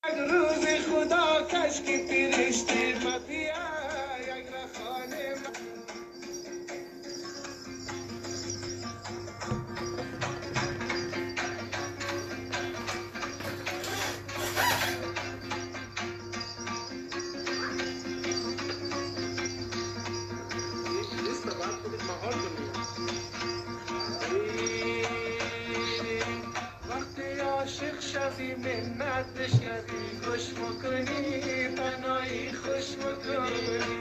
روز خدا کشکی پیرشتی مپیا یک رخانه نیست باید خودت مهار کنی. وقتی عاشق شوی منت بشنوی خوش مکنی تنهایی خوش مکنی.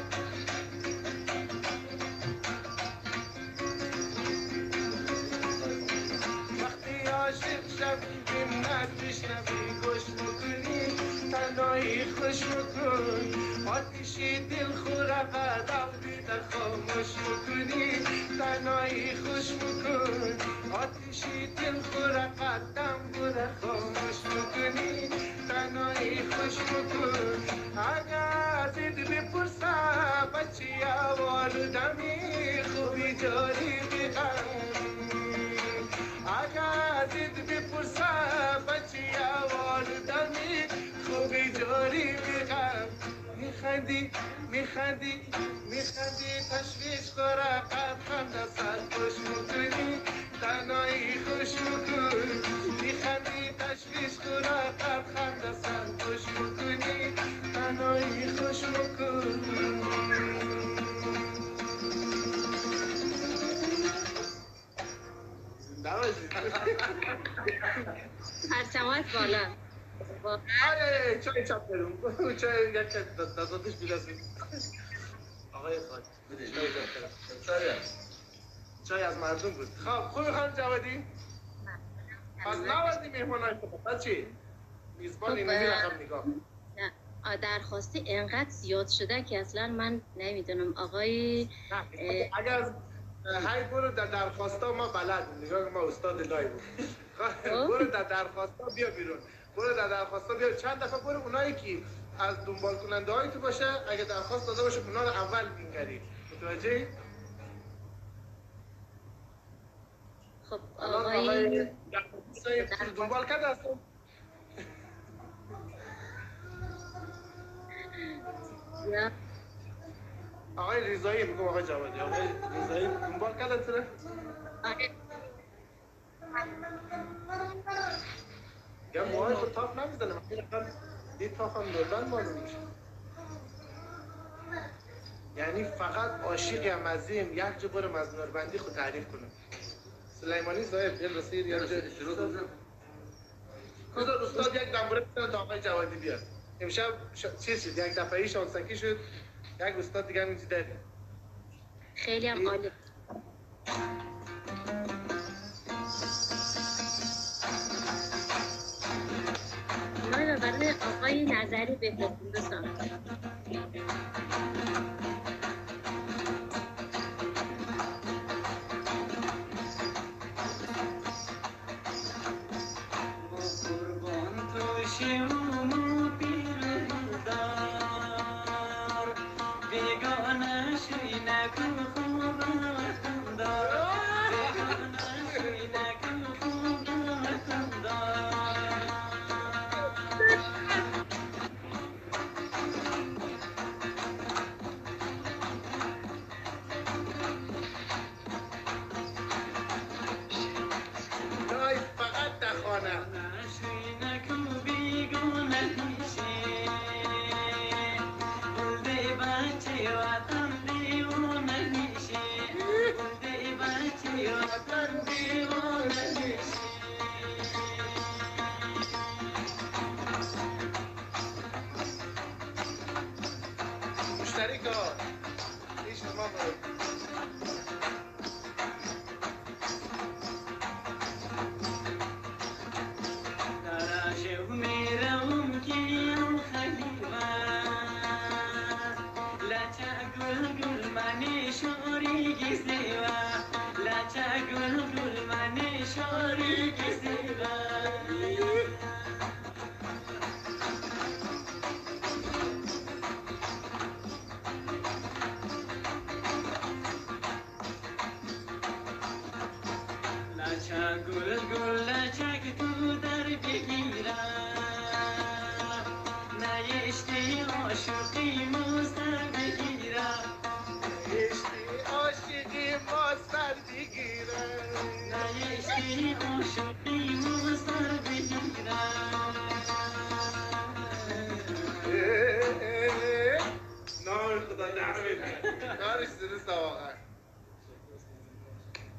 وقتی عاشق شوی منت بشنوی خوش مکنی تنهایی خوش مکن. آتیشی دل خورقه در خاموش مکنی تنهایی خوش مکن. آتیشی دل خورقه دم خاموش مکنی تنهایی خوش مکن. اگر زید بپرسم بچی والدمی خوبی جاری بغم. اگر زید بپرسم بچی والدمی خوبی جاری بغم. میخندی میخندی میخندی تشویش خوره قد خنده سر خوش مکنی تنهایی خوش مکن. میخندی تشویش خوره قد خنده سر خوش مکنی تنهایی خوش مکن. زنده باشید. پرچمات بالا. آره چای چپ برون چای یک دستاتش بیرسید. آقای خواهد چای از مردم بود. خب خوبی خانم جوادی؟ پس نوردی مهمان های خود پس چی؟ میزبان اینو میرخم نگاه. نه درخواستی انقدر زیاد شده که اصلا من نمیدونم آقای اگر های برو در درخواستا ما بلد نگاه ما استاد لای بود. برو در درخواستا بیا بیرون. برو در درخواستا بیا چند دفعه برو اونایی که از دنبال کننده های تو باشه اگه درخواست داده باشه اونا رو اول بینگری. متوجهی؟ خب آقای دنبال کرده هستم. آقای ریزایی میگم آقای جوادی. آقای ریزایی دنبال کرده سره؟ یا موهای خود تاپ نمیزنه من میرم دید تاپ هم نوربند معلوم میشه. یعنی فقط عاشقی هم از این یک جا برم از نوربندی خود تعریف کنم. سلیمانی صاحب یه رسید یا جا شروع بزن. بذار استاد یک دنبوره بزنه تا آقای جوادی بیاد. امشب چیز شد یک دفعهی شانسکی شد یک استاد دیگه هم اینجا داریم. خیلی هم عالی. ما رو برای آقای نظری بفرستیم دوستان.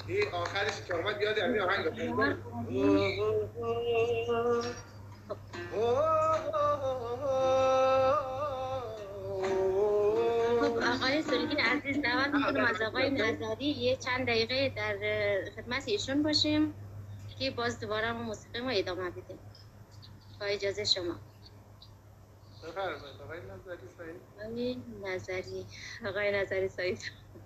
این آخرش که آمد یاد همین آهنگ خب آقای سلگی عزیز دعوت میکنم از آقای نظری یه چند دقیقه در خدمت ایشون باشیم که باز دوباره ما موسیقی ما ادامه بدیم با اجازه شما. بفرمایید آقای نظری سعید.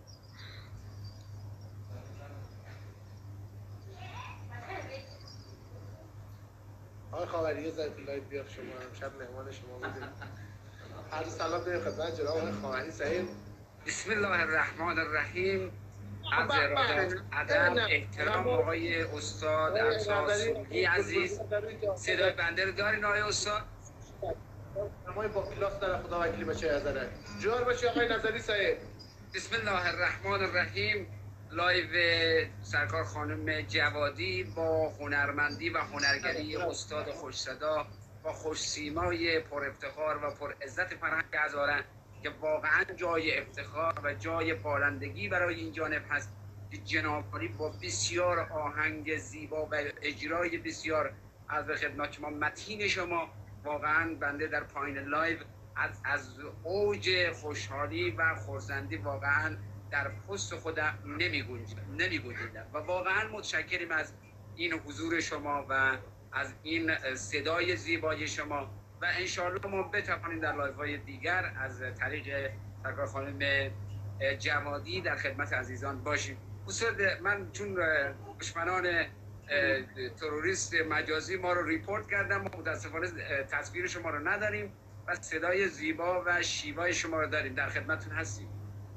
آقای خاوری یه ذره لایو بیار شما امشب مهمان شما بودیم. هر سلام داریم خدمت جناب آقای خاوری سعید. بسم الله الرحمن الرحیم. از ارادت ادب احترام آقای استاد افسر سلگی عزیز. صدای بنده رو دارین آقای استاد؟ نمای با کلاس داره خدا وکیلی بچه ازاره. جوار باشی آقای نظری سعید. بسم الله الرحمن الرحیم. لایو سرکار خانم جوادی با هنرمندی و هنرگری استاد خوش صدا و خوش سیمای پر افتخار و پر عزت فرهنگ هزاره که واقعا جای افتخار و جای بالندگی برای این جانب هست که جناب عالی با بسیار آهنگ زیبا و اجرای بسیار از خدمت شما متین شما واقعا بنده در پایین لایو از اوج خوشحالی و خرسندی واقعا در پست خودم نمیگنجیدم و واقعا متشکریم از این حضور شما و از این صدای زیبای شما و انشاءالله ما بتوانیم در لایوهای دیگر از طریق سرکار خانم جوادی در خدمت عزیزان باشیم. استاد من چون دشمنان تروریست مجازی ما رو ریپورت کردم ما متاسفانه تصویر شما رو نداریم و صدای زیبا و شیوای شما رو داریم. در خدمتتون هستیم.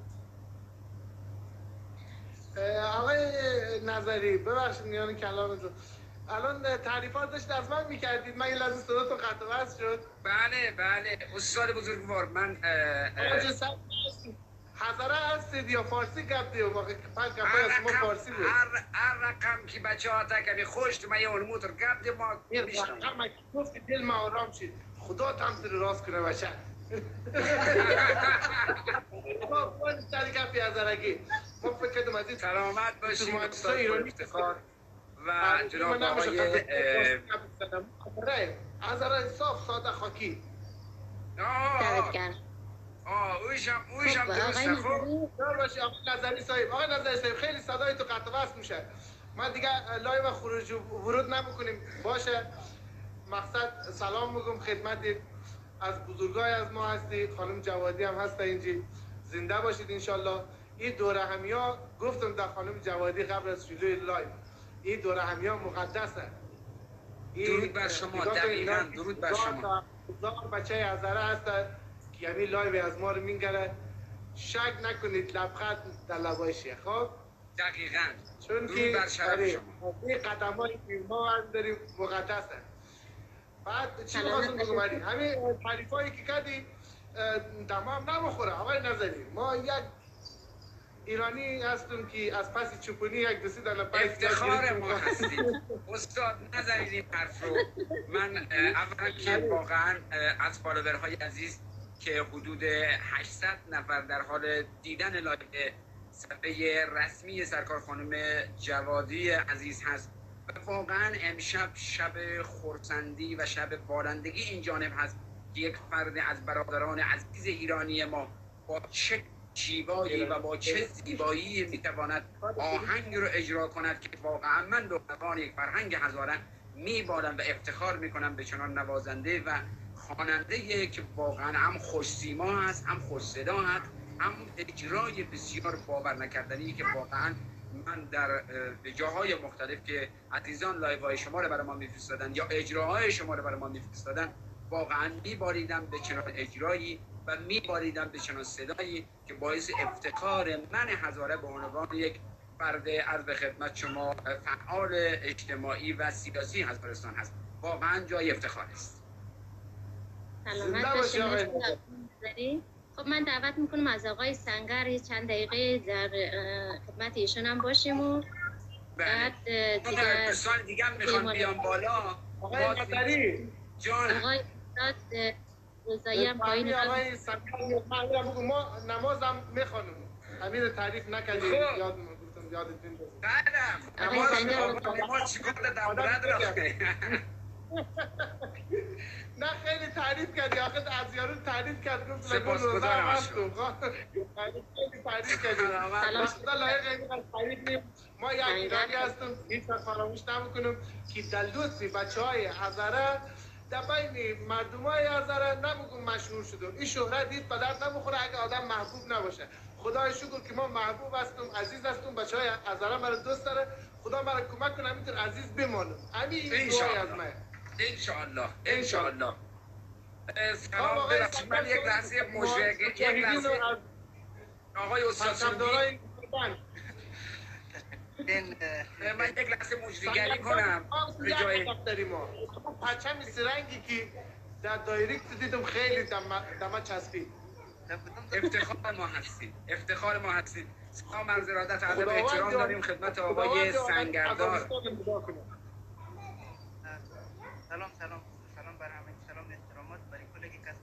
آقای نظری ببخشید میان کلامتون الان تعریفات داشت از من میکردید من یه لحظه صداتون قطع و وصل شد. بله استاد بزرگوار من حضره هستید یا فارسی گفتید واقعا پنج گفتید از ما فارسی بود هر رقم که بچه ها تکمی خوشت من یه اونموتر گفتید ما میشتم رقم گفتی دل ما آرام شید خدا تمثیل راست کنه بچه ما باید سری گفتی حضرگی ما فکر کردم از این سلامت باشید استاد افتخار و جناب آقای حضره صاف ساده خاکی اویشم درسته. خوب باشی آقای نظری صاحب. آقای نظری صاحب خیلی صدای تو قطع و وصل میشه من دیگه لایو خروج و ورود نمیکنیم باشه. مقصد سلام میگم خدمت از بزرگای از ما هستی خانم جوادی هم هسته اینجا زنده باشید انشالله. این دوره همیا گفتم در خانم جوادی قبل از شروع لایو این دوره همیا مقدسه. درود بر شما. دقیقاً درود بر شما. هزار بچه هزاره هستن که همین لایو از ما رو میگره شک نکنید لبخند در لبای شیخ. خب دقیقاً چون که این قدمایی که ما هم داریم مقدسه. بعد چی می‌خواستم بگم همین تعریفایی که کردی تمام نمیخوره آقای نظری. ما یک ایرانی هستیم که از پس چوپونی یک دستی در پس افتخار ما هستیم. استاد نظری این حرف رو من اولا که واقعا از فالوورهای عزیز که حدود 800 نفر در حال دیدن لایو صفحه رسمی سرکار خانم جوادی عزیز هست و واقعا امشب شب خرسندی و شب بالندگی این جانب هست که یک فرد از برادران عزیز ایرانی ما با چه شیوایی و با چه زیبایی میتواند آهنگ رو اجرا کند که واقعا من به عنوان یک فرهنگ هزاره میبالم و افتخار میکنم به چنان نوازنده و خواننده که واقعا هم خوش سیما هست هم خوش صدا هست هم اجرای بسیار باور نکردنی که واقعا من در جاهای مختلف که عزیزان لایوهای شما رو برای ما میفرستادن یا اجراهای شما رو برای ما میفرستادن واقعا میباریدم به چنان اجرایی و میباریدم به چنان صدایی که باعث افتخار من هزاره به عنوان یک فرد عرض خدمت شما فعال اجتماعی و سیاسی هزارستان هست. واقعا جای افتخار است. سلامت باشید. خب من دعوت میکنم از آقای سنگر چند دقیقه در خدمت ایشون هم باشیم و بعد دیگر دوستان دیگه هم میخوان بیان بالا. آقای نظری جان آقای استاد روزایی هم پایین آقای سنگر ما نمازم میخوانم امیر تعریف نکردیم یادم یادتون باشه. بعدم ما چیکار دادم نه خیلی تعریف کردی، آخه از یارو تعریف کرد گفت سپاسگزارم از شما. خیلی تعریف کردی. خدا لایق این از تعریف نیم. ما یک ایرانی هستیم، هیچ وقت فراموش نمیکنیم که دلدوسی بچهای هزاره در بین مردمای هزاره نمیگم مشهور شدم. این شهرت دید به درد نمیخوره اگه آدم محبوب نباشه. خدای شکر که ما محبوب هستیم، عزیز هستیم، بچهای هزاره مرا دوست داره. خدا مرا کمک کنه همینطور عزیز بمانم. همین دعای از من. انشاءالله انشاءالله. سلام ببخشید من یک لحظه آقای استاد سلطانی من یک لحظه مجریگری کنم به جای پرچم سرنگی که در دایرکت دیدم خیلی دم چسبید. افتخار ما هستید، افتخار ما هستید. سلام عرض ارادت ادب احترام داریم خدمت آقای سنگردار. سلام بر همه، سلام احترامات برای کل کس.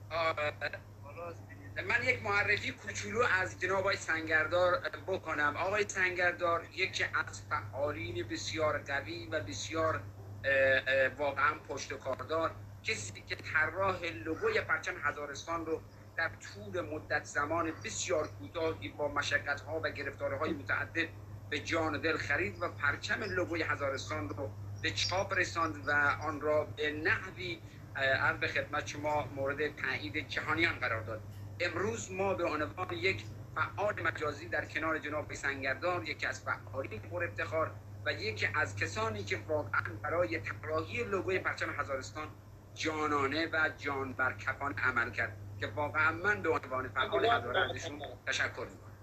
من یک معرفی کوچولو از جناب آقای سنگردار بکنم. آقای سنگردار یکی از فعالین بسیار قوی و بسیار واقعا پشت و کاردار، کسی که طراح لوگوی پرچم هزارستان رو در طول مدت زمان بسیار کوتاهی با مشقت‌ها و گرفتاری‌های متعدد به جان و دل خرید و پرچم لوگوی هزارستان رو به چاپ رساند و آن را به نحوی عرض به خدمت شما مورد تایید جهانیان قرار داد. امروز ما به عنوان یک فعال مجازی در کنار جناب سنگردار، یکی از فعالین پر افتخار و یکی از کسانی که واقعا برای طراحی لوگوی پرچم هزارستان جانانه و جان برکفانه عمل کرد که واقعا من به عنوان فعال هزاره ازشون تشکر میکنم.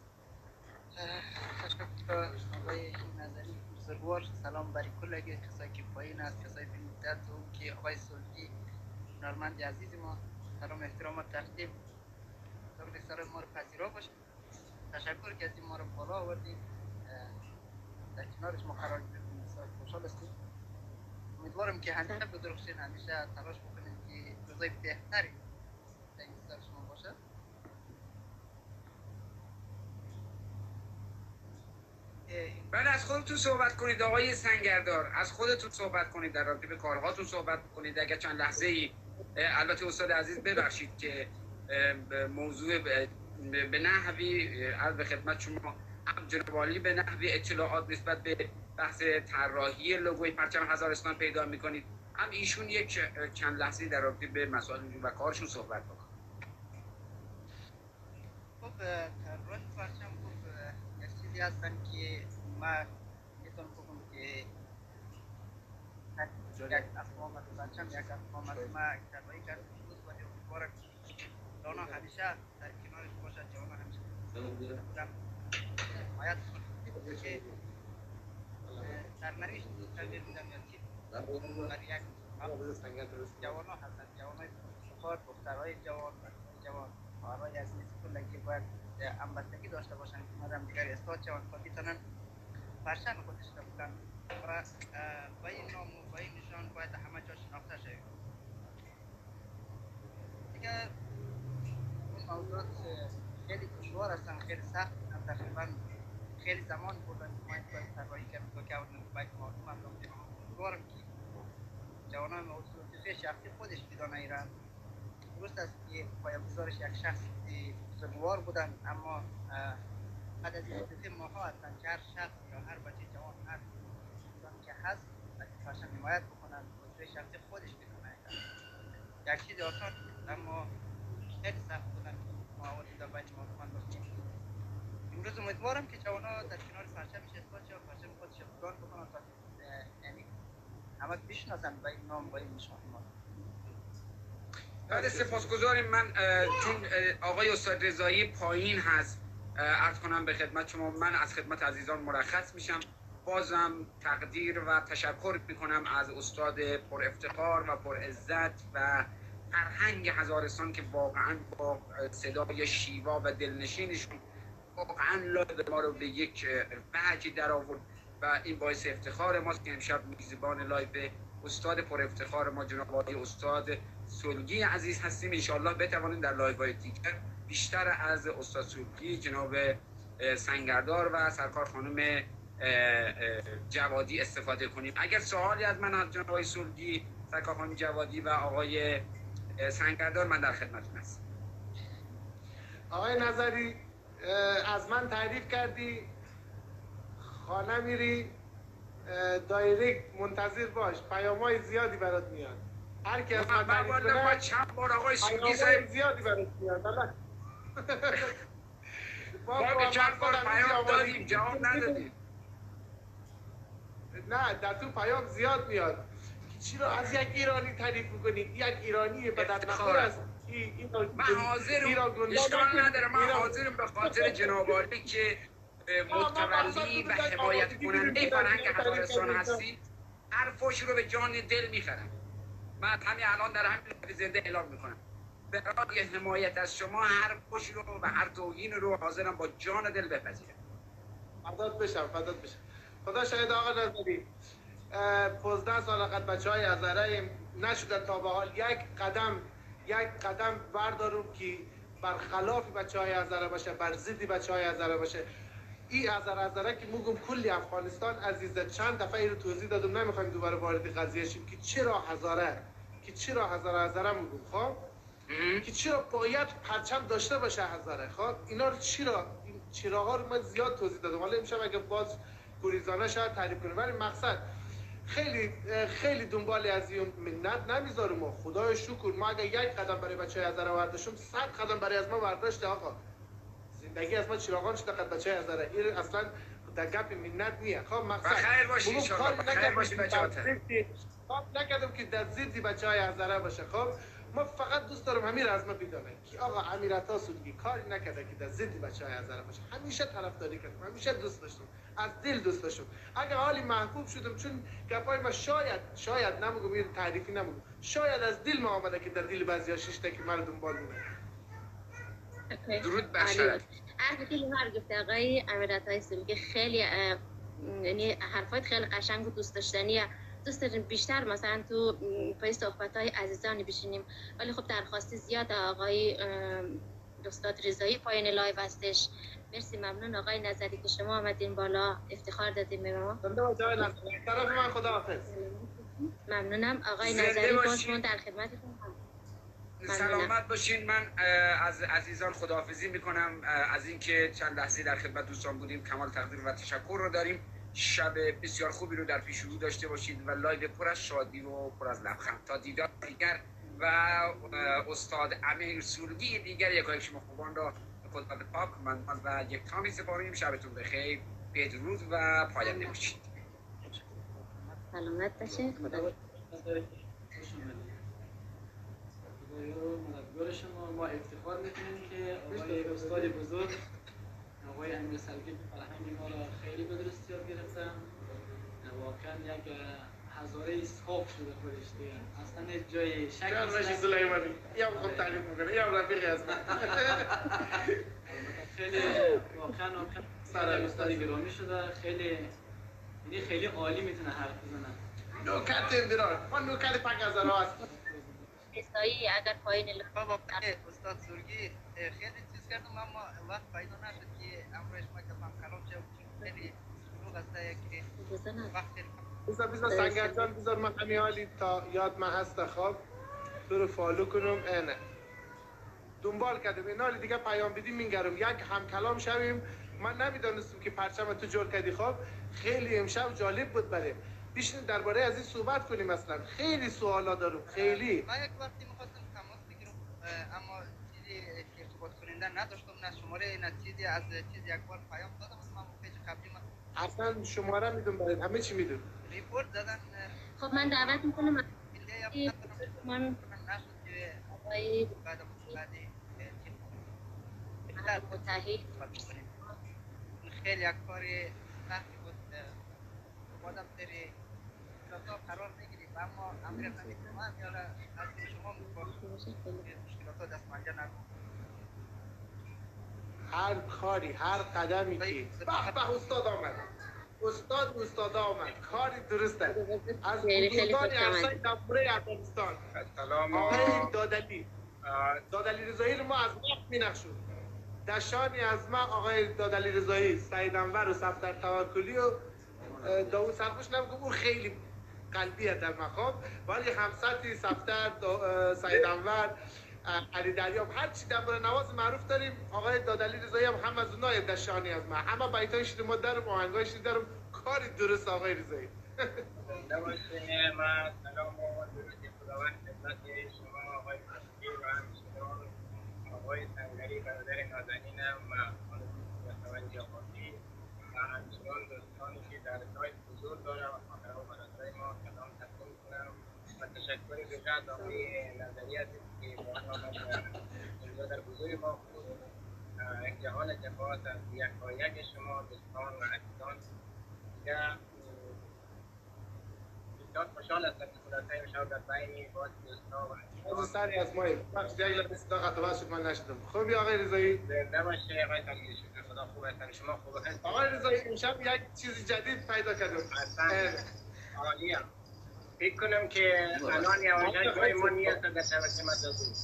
تشکر آقای نظری بزرگوار. سلام برای کل کسایی که پایین است، کسایی که مدت و که آقای سلطی هنرمند عزیز ما، سلام احترامات تقدیم سر ما رو پذیرا باشه. تشکر که از این ما رو بالا آوردیم، در کنارش ما قرار گرفتیم، خوشحال هستیم. امیدوارم که همیشه بدرخشین، همیشه تلاش بکنیم که روزای بهتری در این سر شما باشه. بله از خودتون صحبت کنید آقای سنگردار، از خودتون صحبت کنید، در رابطه به کارهاتون صحبت کنید. اگر چند لحظه ای البته استاد عزیز ببخشید که موضوع به نحوی عرض به خدمت شما جناب عالی به نحوی اطلاعات نسبت به بحث طراحی لوگوی پرچم هزارستان پیدا میکنید، هم ایشون یک چند لحظه در رابطه به مسائل و کارشون صحبت بکنید. خب طراحی پرچم یک چیزی هستن که ما میتونم بگم که یک افهام از پرچم، یک افهام از ما طراحی کردیم بود و امیدوارم جانا همیشه در کنارش باشد، جانا همیشه بودم حمایت کنم که سرنوشت تغییر میدم یا چی برای یک جوانا هستن، جوانای افتخار، دخترهای جوان، جوان خواهرهای عزیز کلگی باید همبستگی داشته باشن که مادم دیگر استاد جوان خود میتونن پرچم خودش رو بکنن و با این نام و با این نشان باید همه جا شناخته شد. دیگه اون موضوعات خیلی دشوار هستن، خیلی سخت هستن، تقریبا خیلی زمان بودن که ما این باید طراحی کردیم که اون باید معلوم هم داشتیم. امیدوارم که جوانای موضوع شخصی خودش بدانه ایران. درست است که پایه‌گذارش یک شخص بزرگوار بودن، اما بعد از این 2 ماه هستن که هر شخص یا هر بچه جوان، هر انسان که هست پرچم حمایت بکنن، موضوع شخصی خودش بدانه. یک چیز آسان اما خیلی سخت بودن ما آوردیم در بین ما داشتیم. امروز امیدوارم که جوانا در کنار پرچمش اثبات شه و پرچم خودش افغان بکنن تا یعنی همه بشناسن با این نام، با این نشان ما. بعد سپاسگزاریم. من چون آقای استاد رضایی پایین هست عرض کنم به خدمت شما، من از خدمت عزیزان مرخص میشم. بازم تقدیر و تشکر میکنم از استاد پر افتخار و پر عزت و فرهنگ هزارستان که واقعا با صدای شیوا و دلنشینشون واقعا لایو ما رو به یک وجهی در آورد و این باعث افتخار ماست که امشب میزبان لایو استاد پر افتخار ما جناب آقای استاد سلگی عزیز هستیم. انشاءالله بتوانیم در لایوهای دیگر بیشتر از استاد سلگی جناب سنگردار و سرکار خانم جوادی استفاده کنیم. اگر سوالی از من از جناب آقای سلگی، سرکار خانم جوادی و آقای سنگردار، من در خدمتتون هستم. آقای نظری از من تعریف کردی، خانه میری دایرکت منتظر باش، پیام‌های زیادی برات میاد. هر کی از من تعریف کنه با چند بار آقای سلگی زیادی برات میاد. ما به چند بار پیام دادیم جواب ندادیم. نه در تو پیام زیاد میاد. چرا از یک ایرانی تعریف میکنی؟ یک ایرانی بدت نخور است. من حاضرم، اشکال نداره، من حاضرم به خاطر جناب عالی که متولی و حمایت کننده فرهنگ هزارستان هستی، هر فوشی رو به جان دل میخرم. من همین الان در همین زنده اعلام میکنم برای حمایت از شما هر فوشی رو و هر توهین رو حاضرم با جان دل بپذیرم. فدات بشم. خدا شاهد آقا نظری 15 سال قد بچهای هزاره نشدن تا به حال یک قدم بردارم که برخلاف بچهای هزاره باشه، بر ضد بچهای هزاره باشه. این هزاره که میگم کلی افغانستان عزیزه، چند دفعه این رو توضیح دادم، نمیخوایم دوباره وارد قضیه شیم که چرا هزاره میگم. خب که چرا باید پرچم داشته باشه هزاره. خب اینا رو چراها رو من زیاد توضیح دادم، حالا امشب اگه باز گریزانه شاید تعریف کنیم، ولی مقصد خیلی دنبال از این منت نمیذارم. ما خدای شکر ما اگه یک قدم برای بچه هزاره برداشتم 100 قدم برای از ما برداشته. آقا زندگی از ما چراغان شده قد بچه هزاره، این اصلا در گپ منت نیه. خب مقصد خیر باشی ان شاء الله، خیر باشی بچه‌ها. نکردم که در ضد بچه های هزاره باشه. خب ما فقط دوست دارم همین از ما بدونه که آقا امیرعطا سلگی کاری نکرده که در ضد بچه های هزاره باشه. همیشه طرفداری کردم، همیشه دوست داشتم، از دل دوست داشتم. اگه حالی محبوب شدم چون گپای ما شاید نمیگم این تعریفی نمیگم، شاید از دل ما آمده که در دل بعضیا شیشته که من دنبال میکنه. درود بر شرف. حرف خیلی گفته آقای امیرعطا سلگی، خیلی یعنی حرفات خیلی قشنگ و دوست داشتنیه. دوست داریم بیشتر مثلا تو پای صحبت‌های عزیزانی بشینیم، ولی خب درخواستی زیاد آقای استاد رضایی پایین لایو هستش. مرسی، ممنون آقای نظری که شما آمدین بالا، افتخار دادیم به ما. طرف من خداحافظ. ممنونم آقای نظری، باز من در خدمتتون هم. سلامت باشین. من از عزیزان خداحافظی میکنم از اینکه چند لحظه در خدمت دوستان بودیم. کمال تقدیر و تشکر رو داریم. شب بسیار خوبی رو در پیش رو داشته باشید و لایو پر از شادی و پر از لبخند. تا دیدار دیگر و استاد امیر سلگی دیگر، یکایک شما خوبان را خدمت پاک من و یک تامی سپاریم. شبتون بخیر، بدرود و پاینده باشید. سلامت باشید. خدا مددگار شما. ما افتخار میکنیم که آقای استاد بزرگ آقای امیر سلگی فرهنگ ما را خیلی به درست یاد گرفتن. واقعا یک هزاره صاف شده خودش دیگه، اصلا جای شک نیست. سلیمانی یا خود تعریف میکنه یا رفیقی از من. خیلی واقعا سر استاد گرامی شده، خیلی عالی میتونه حرف بزنه. نوکت اندرار ما نوکت 5000 هست. استایی اگر پایین بابا استاد سلگی خیلی چیز کردم اما وقت پیدا نشد که امروز ما کلام خراب شد. خیلی شروع هسته که وقت بذار سنگرجان بذار من همین حالی تا یاد من هست. خواب تو رو فالو کنم. اینه دنبال کردم این حالی دیگه پیام بدیم میگرم یک هم کلام شویم. من نمیدانستم که پرچم تو جور کردی. خواب خیلی امشب جالب بود بریم بیشتر درباره از این صحبت کنیم. اصلا خیلی سوالا دارم. خیلی من یک وقتی می‌خواستم تماس بگیرم اما چیزی ارتباط کننده نداشتم، نه شماره نه چیزی. از چیز یک بار پیام دادم من پیج قبلی من اصلا شماره میدونم برای همه چی میدونم. ریپورت زدن. خب من دعوت میکنم من نشد که آقای بعدی متحد خیلی یک کار سختی بود. بادم سری مشکلات قرار نگیریم اما امیر خمید من یاره از شما مشکلات دست منجا نکنم. هر کاری هر قدمی که به استاد آمد، استاد آمد، کاری درسته. از بزرگان ارشد دفره افغانستان آقای دادعلی رضایی رو ما از وقت می نقشون. دشانی از ما آقای دادعلی رضایی، سعید انور و صفدر توکلی و داوود سرخوش نمیگم اون خیلی قلبیه در مقام، ولی همسطی صفدر سعید انور علی دریاب هر چی در نواز معروف داریم. آقای دادعلی رضایی هم از اونها دشانی از ما، همه بیتای شده ما دارم، آهنگای شده دارم، کاری درست آقای رضایی. نباشه ما سلام و درود خداوند خدمت شما آقای مسئول و همچنان آقای سنگری برادر نازنینم و خانم متوجه آقایی و همچنان دوستانی که در سایت حضور دارم و خواهرها و برادرای ما سلام تقدیم کنم و تشکر ویژه از آقای نظری هستید که با آمد اینجا در حضور ما بود. جهان اتفاقات از یکایک شما دوستان و عزیزان دیگه بسیار خوشحال هستم که خلاصه امشب در بین باز دوستان و از سری از مایی بخش دیگه لبه صدا قطعه شد من نشدم. خوبی آقای رضایی؟ زنده باشه آقای تنگی شکر خدا خوب هستن شما خوب هستن آقای رضایی امشب یک چیز جدید پیدا کردم. اصلا عالیه فکر کنم که الان یواشک جای ما نیست در شبکه مجازی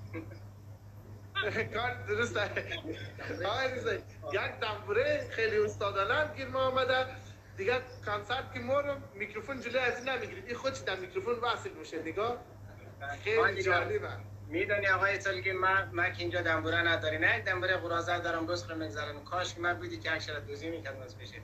کار درسته. آقای رضایی یک دنبوره خیلی استادانه گیر ما آمده دیگه. کنسرت که ما رو میکروفون جلوی از این نمیگیرید، این خودش در میکروفون وصل میشه. نگاه خیلی جالبه. میدونی آقای سالگی ما که اینجا دنبوره نداری، نه یک دنبوره قرازه دارم روز خیلی میگذارم. کاش که من بودی که اکشر دوزی میکردم از بشه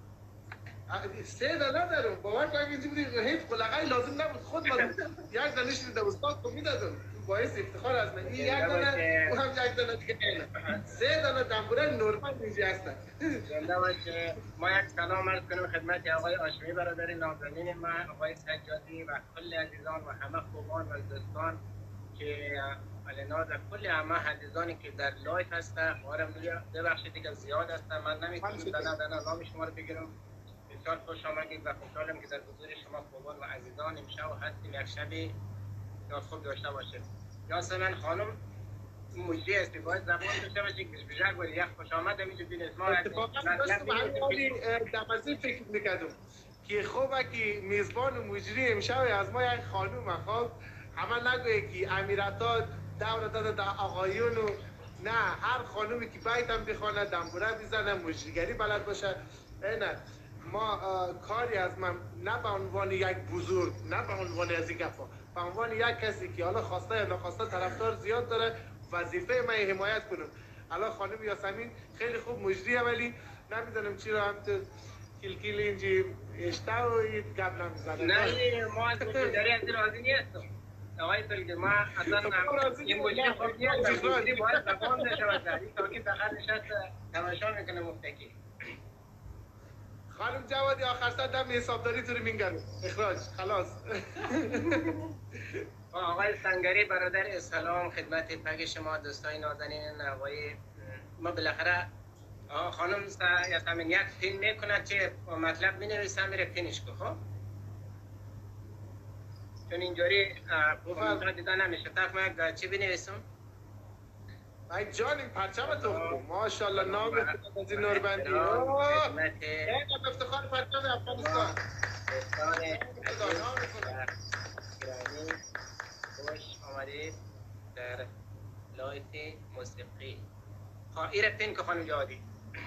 3 دانه دارم. باور کنم اینجا بودی هیچ قلقای لازم نبود، خود من یک دانش در استاد کو میدادم باعث افتخار از من. این یک دانه و هم یک دانه دیگه 3 دانه دنبوره نورمال اینجا هستن. زنده باشه. ما یک سلام عرض کنیم خدمت آقای هاشمی برادر نازنین من، آقای سجادی و کل عزیزان و همه خوبان و دوستان که الان کل همه عزیزانی که در لایف هستن. خواهرم ببخشید دیگه زیاد هستن من نمیتونم دنا نام شما رو بگیرم. بسیار خوش آمدید و خوشحالم که در حضور شما خوبان و عزیزان امشب هستیم. یک شبی خوب داشته باشید. یاسمن خانم مجری هستی باید زبان داشته باشی که بجرد باید یک خوش آمد همیشه بین اسما اتفاقا داشتم همین دمازی فکر میکردم که خوبه که میزبان و مجری امشب از ما یک خانوم خواب همه نگویه که امیراتات دور داده در آقایون و نه هر خانومی که باید هم بخوانه دنبوره بزنه مجریگری بلد باشه. نه ما کاری از من نه به عنوان یک بزرگ نه به عنوان از این گفا، به عنوان یک کسی که حالا خواسته یا نخواسته طرفدار زیاد داره وظیفه من حمایت کنم. الان خانم یاسمین خیلی خوب مجری ولی نمیدونم چرا هم تو کلکیل اینجی اشته و این قبل هم میزنه. نه ما از مجری از راضی نیستم آقای سلگی. ما اصلا این مجری خوب نیست مجری باید زبان داشته باشه. این تاکی فقط نشست تماشا میکنه مفتکی. خانم جوادی آخر سر دم حسابداری تو رو مینگرم اخراج خلاص. آقای سنگری برادر سلام خدمت پگ شما دوستای نازنین. آقای ما بالاخره خانم یاسمین یک پین میکنه که مطلب مینویسه میره پینش که خب چون اینجوری خوب دیده نمیشه. تفهم چی بنویسم؟ ای جان این پرچم تو ماشاءالله نام از این نوربندی خدمت افتخار پرچم افغانستان گرامی خوش آمدید در لایف موسیقی. ایره پین که خانم جوادی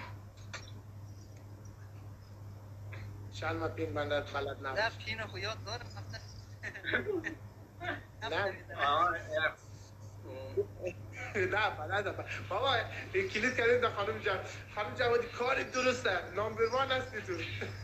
شاید ما پین بندت بلد نباشه. نه پین خو یاد دارم نه بلد بابا این کلید کردید در خانم جوادی کاری درسته نامبر وان هستی تو.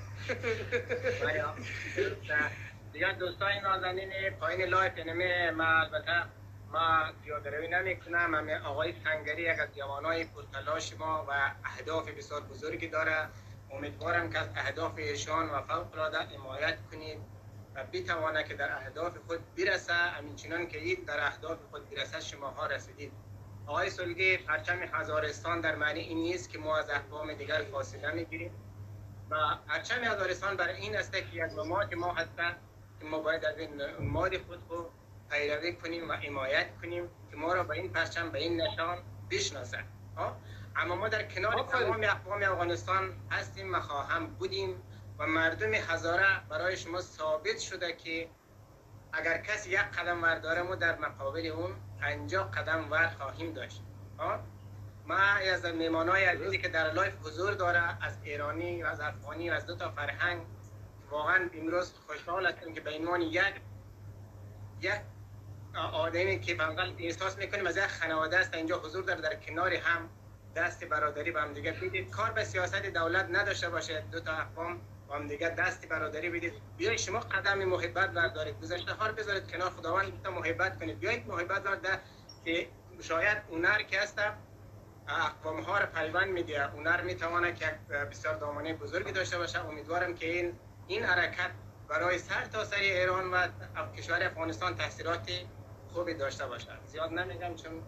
دیگه دوستای نازنین پایین لایف اینمه ما البته ما زیادروی نمیکنم. همه آقای سنگری یک از جوانای پرتلاش ما و اهداف بسیار بزرگی داره. امیدوارم که از اهداف ایشان و فوق العاده حمایت کنید و بتوانه که در اهداف خود برسه همینچنان که این در اهداف خود برسه شماها رسیدید. آقای سلگی پرچم هزارستان در معنی این نیست که ما از اقوام دیگر فاصله میگیریم و پرچم هزارستان برای این است که یک نماد ما هستند که ما باید از این نماد خود رو پیروی کنیم و حمایت کنیم که ما را به این پرچم به این نشان بشناسند. اما ما در کنار تمام اقوام افغانستان هستیم و خواهم بودیم و مردم هزاره برای شما ثابت شده که اگر کسی یک قدم ورداره ما در مقابل اون 50 قدم ورد خواهیم داشت. ما از میمانای عزیزی که در لایف حضور داره، از ایرانی و از افغانی و از دو تا فرهنگ، واقعا امروز خوشحال هستیم که به عنوان یک آدمی که واقعا احساس میکنیم از یک خانواده است اینجا حضور داره، در کنار هم دست برادری با هم دیگه بدید. کار به سیاست دولت نداشته باشه، دو تا اقوام با هم دیگه دست برادری بدید. بیایید شما قدم محبت بردارید، گذشته ها رو بذارید کنار، خداوند تا محبت کنید. بیایید محبت دارید که شاید هنر که هست اقوام ها رو پیوند میده، هنر میتونه که بسیار دامنه بزرگی داشته باشه. امیدوارم که این حرکت برای سر تا سر ایران و کشور افغانستان تاثیرات خوبی داشته باشه. زیاد نمیگم چون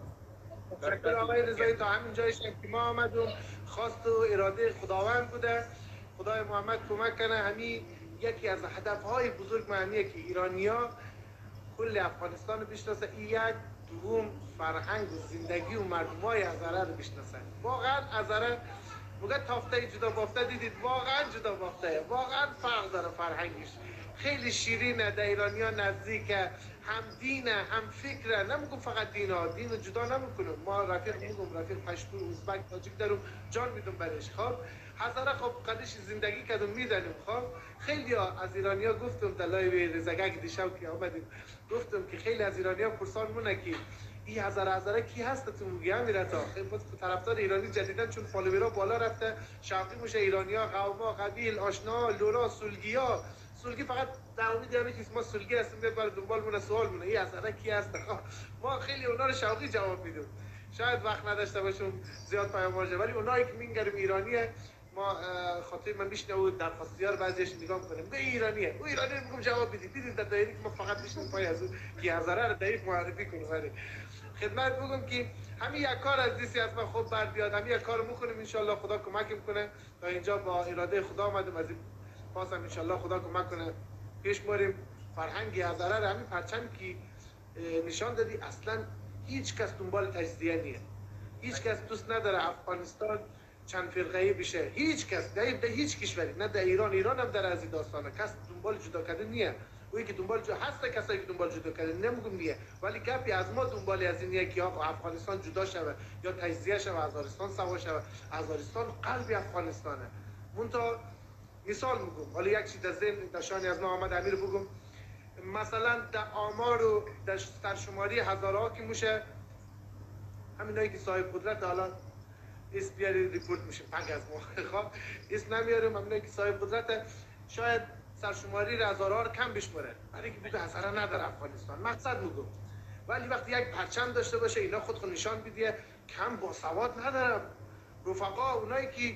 آقای رضایی تا همین جایش که ما آمدیم خواست و اراده خداوند بوده. خدای محمد کمک کنه. همین یکی از هدفهای بزرگ معنیه که ایرانیا کل افغانستان رو بشناسه. این یک دوم فرهنگ و زندگی و مردمای هزاره رو بشناسن. واقعا هزاره موقع تافته جدا بافته دیدید، واقعا جدا بافته، واقعا فرق داره فرهنگش. خیلی شیرینه، در ایرانیا نزدیکه، هم دینه هم فکره. نمیگم فقط دین رو جدا نمیکنم. ما رفیق میگم رفیق پشتو ازبک تاجیک دارم جان میدم برش. خب هزاره خب قدش زندگی کردم میدنیم. خب خیلی از ایرانیا گفتم در لایو رزگک دیشب که آمدیم گفتم که خیلی از ایرانیا پرسان مونه که این هزاره کی هست تو میگم میره تا باز طرفدار ایرانی جدیدن چون فالوورا بالا رفته شوقی میشه ایرانیا، قوما، قبیل، آشنا، لورا، سلگیا. سلگی فقط در امید یعنی که ما سلگی هستیم برای دنبال مونه سوال مونه این هزاره کی هست. ما خیلی اونا رو شوقی جواب میدیم. شاید وقت نداشته باشم زیاد پیام واژه، ولی اونایی که میگم ایرانیه ما خاطر من میشنوم درخواستیار بعضیش نگاه میکنم به ایرانیه او ایرانی میگم جواب بدید. دیدید در دایره که ما فقط میشنم پای از اون که هزاره رو دقیق معرفی کنم. ولی خدمت بگم که همین یک کار از دیسی از من خوب بر بیاد، همین یک کارو میکنیم ان شاء الله خدا کمک میکنه. تا اینجا با اراده خدا اومدیم، از این پاسم ان شاء الله خدا کمک کنه پیش بریم. فرهنگ هزاره رو همین پرچم که نشان دادی اصلا هیچ کس دنبال تجزیه نیست. هیچ کس دوست نداره افغانستان چند فرقه‌ای بشه. هیچ کس در هیچ کشوری، نه در ایران هم در از داستانه کس دنبال جدا کردن نیه. اویی که دنبال جدا هست کسایی که دنبال جدا کردن نمیگم نیه، ولی گپی از ما دنبال از اینیه که آقا افغانستان جدا شوه یا تجزیه شوه، هزارستان سوا شوه. هزارستان قلب افغانستانه. منتها مثال میگم، حالا یک چیز در ذهن نشانی از ما آمد امیر بگم. مثلا در آمار و در سرشماری هزارها که میشه همینایی که صاحب قدرت حالا اسم بیاری ریپورت میشه پنگ از ما. خب اسم نمیارم. همینایی که صاحب قدرت شاید سرشماری هزارها رو کم بشماره برای اینکه بگه هزاره نداره افغانستان. مقصد میگم ولی وقتی یک پرچم داشته باشه اینا خودخون نشان بده کم باسواد ندارم. رفقا اونایی که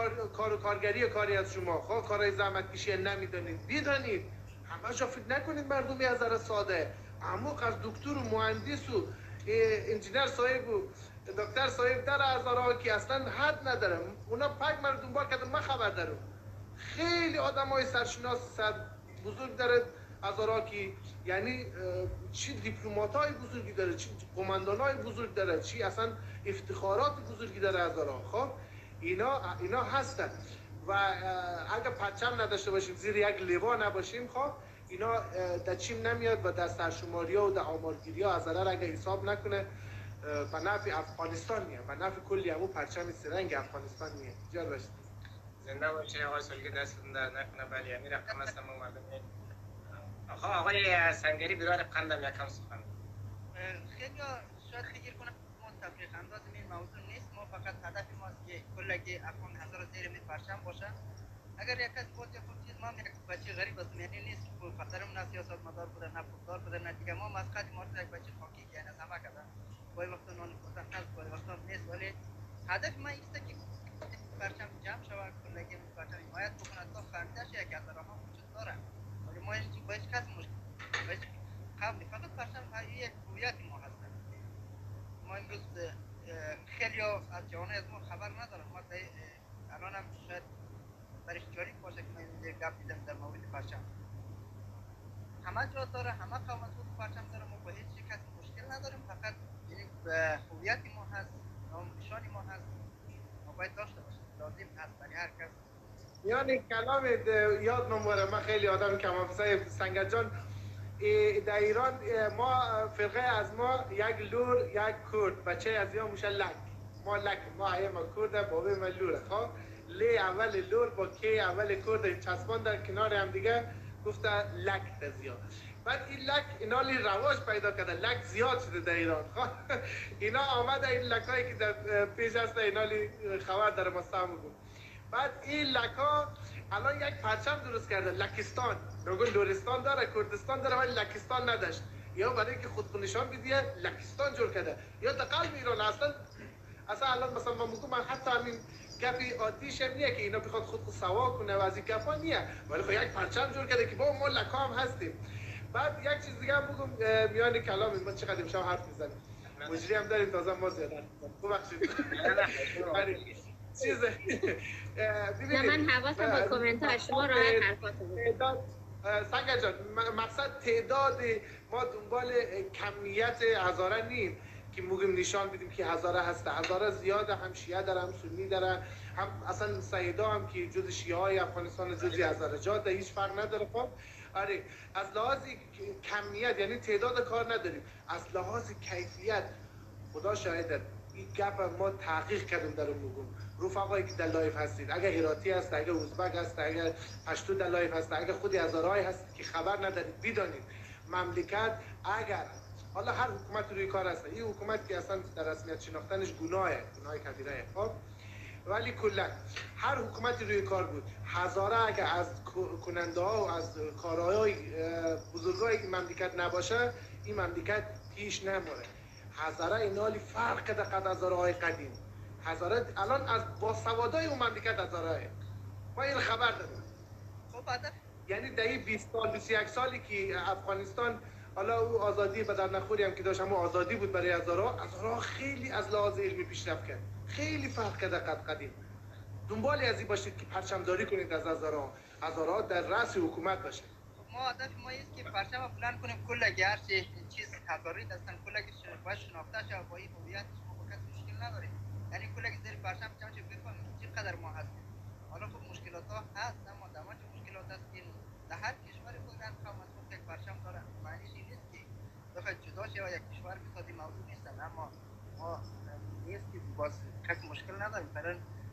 کارگری کاری از شما خب کارهای زحمت کشی نمیدونید بدانید. همه جا فکر نکنید مردمی هزاره ساده. اما از دکتر و مهندس و انجینر صاحب و دکتر صاحب در هزاره که اصلا حد نداره. اونا پاک من دنبال کردم من خبر دارم. خیلی آدمای سرشناس بزرگ داره هزاره که یعنی چی دیپلماتای بزرگی داره، چی قماندانای بزرگ داره، چی اصلا افتخارات بزرگی داره هزاره. خب اینا هستن و اگر پرچم نداشته باشیم زیر یک لوا نباشیم خب اینا در چیم نمیاد و در سرشماری ها و در آمارگیری ها هزاره اگر حساب نکنه به نفع افغانستان میه، به نفع کلی همون پرچم سرنگ افغانستان میه. جان باشید. زنده باشید آقای سلگی، دستتون درد نکنه. بله امیر رقم هستم و مردم آقای سنگری برای قندم یکم سخن. خیلی شاید فکر کنم ما تفریق انداز این موضوع نیست. ما فقط هدف ماست که کلگی افغان هزار زیر می پرچم باشن. اگر یک کس بود یا خود چیز ما یک بچه غریب است یعنی نیست که پدرم نه سیاست مدار بوده نه پولدار بوده نه دیگه. ما مسقط ما یک بچه خاکی که از همه کردن گاهی وقتا نان خوردن هست گاهی وقتا نیست، ولی هدف ما است که پرچم جمع شود کلگی پرچم حمایت بکنه تا فهمیده شه که هزاره ها وجود داره. ولی ما این با هیچ کس مشکل قبل فقط پرچم یک هویت ما هستن. ما امروز خیلی از جوانای از ما خبر ندارن. ما الان هم شاید برش جالب باشه که من اینجا گپ دیدم در مورد پرچم. همه جا داره، همه قومت بود پرچم داره. ما با هیچ کس مشکل نداریم. فقط یعنی هویت ما هست، نام نشانی ما هست، ما باید داشته باشیم. لازم هست برای هر کس. یعنی کلام یاد نموره. من خیلی آدم کمافزای سنگر جان در ایران ما فرقه از ما یک لور یک کرد بچه از یا موشه لنگ ما لک ما ایم کرد بابه من لوره ها لی اول لور با کی اول کرد چسبان در کنار هم دیگه گفته لک تزیا. بعد این لک اینا لی رواج پیدا کرده، لک زیاد شده در ایران. اینا آمده این لکایی که در پیش هست اینا لی خبر در مستعمل بود. بعد این لکا الان یک پرچم درست کرده، لکستان. نگون لورستان داره، کردستان داره ولی لکستان نداشت. یا برای که خودکو نشان بدیه لکستان جور کرده. یا در قلب ایران اصلا الان مثلا من میگم من حتی همین گپی عادیش هم نیه که اینا بخواد خودکو سوا کنه و از این گپا نیه، ولی خب یک پرچم جور کرده که ما لکا هم هستیم. بعد یک چیز دیگه هم بگم میان کلام ما چقدر امشب حرف میزنیم. مجری هم داریم تازه ما زیاد حرف میزنیم. ببخشید. چیزه من حواسم با کامنت شما رو حرفاتون سنگر جان، مقصد تعداد ما دنبال کمیت هزاره نیم که موگیم نشان بدیم که هزاره هسته. هزاره زیاده، هم شیعه داره هم سنی داره، هم اصلا سیدا هم که جز شیعه های افغانستان جزی هزاره جات هیچ فرق نداره. خب آره از لحاظ کمیت یعنی تعداد کار نداریم، از لحاظ کیفیت خدا شاهده این گپ ما تحقیق کردیم در اون موگم. رفقایی که در لایف هستید، اگه هراتی هست، اگه ازبک هست، اگه پشتو در لایف هست، اگه خودی هزارهای هست که خبر ندارید بدانید مملکت اگر حالا هر حکومت روی کار هست، این حکومت که اصلا در رسمیت شناختنش گناه کبیره خب، ولی کلا هر حکومتی روی کار بود هزاره اگه از کننده ها و از کارهای بزرگای این مملکت نباشه این مملکت پیش نموره. هزاره اینالی فرق کرده قد هزاره های قدیم. هزاره الان از باسوادای اون مملکت هزاره ما این خبر داریم. خب یعنی در این 20 سال 21 سالی که افغانستان حالا او آزادی به در نخوری هم که داشت اما آزادی بود برای هزاره خیلی از لحاظ علمی پیشرفت کرد، خیلی فرق کرده قد قدیم. دنبالی از این باشید که پرچمداری کنید از هزاره در رأس حکومت باشه. ما هدف ما است که پرچم بلند کنیم کلگی هر چیز هزاری هستن کلگی باید شناخته شه با این هویت ما کسی مشکل نداریم. یعنی کلگی زیر پرچم چه بفهمیم چقدر ما هستیم. حالا خب مشکلات ها هست اما دما چه مشکلات هست که در هر کشوری خود هر قوم از یک پرچم داره. معنیش این نیست که بخواد جدا شه و یک کشور بسازی موضوع نیستن، اما ما نیست که باز کسی مشکل نداریم. مثلا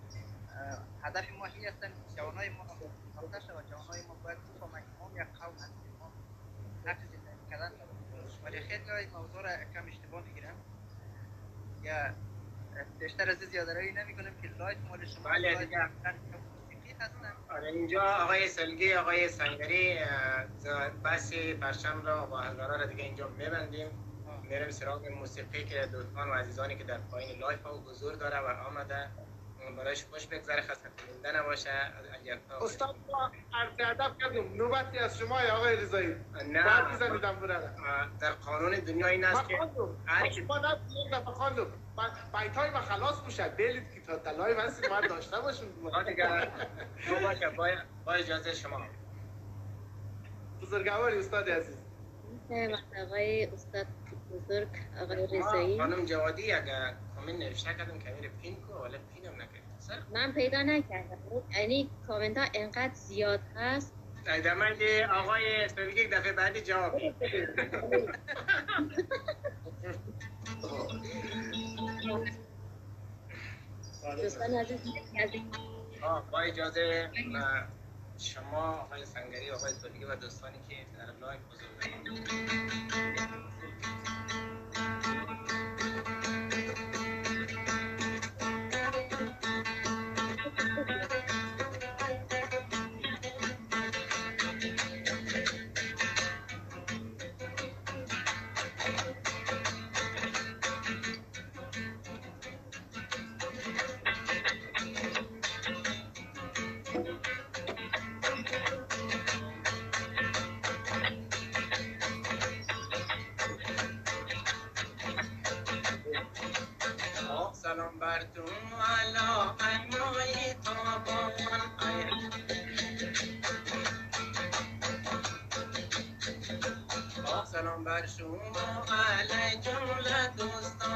هدف ما این هستن جوانای ما نقطه شه و جوانای ما باید بفهمن که ما یک قوم هستیم، ما نقش زندگی کردن ولی خیلی های موضوع را کم اشتباه میگیرم یا بیشتر از زیاده‌روی نمی‌کنم که لایت مال شما دیگه هستن. آره اینجا آقای سلگی آقای سنگری بحث پرچم را با هزاره را دیگه اینجا میبندیم. میرم سراغ موسیقی که دوستان و عزیزانی که در پایین لایف ها حضور داره و آمده برایش خوش بگذره، خسته کننده نباشه. استاد ما عرض ادب کردیم، نوبتی از شما آقای رضایی. نه بعد می‌زنیدم برادر. در قانون دنیا این است که هر کی ما نه دفعه خواندم بایتای ما خلاص میشه دلید که تا دلای واسه ما داشته باشون دیگه باشه با اجازه شما. بزرگواری استاد عزیز. آقای استاد بزرگ آقای رضایی. خانم جوادی اگر کامنت نوشته کردم که میره پین کو ولی پینم نکرد. من پیدا نکردم. یعنی کامنت ها انقدر زیاد هست. در من آقای سلگی دفعه بعدی جواب دوستان عزیز با اجازه شما آقای سنگری آقای سلگی و دوستانی که در لایو حضور دارید سلام بر تو علا انوی تابان سلام بر شما علی جمله دوستان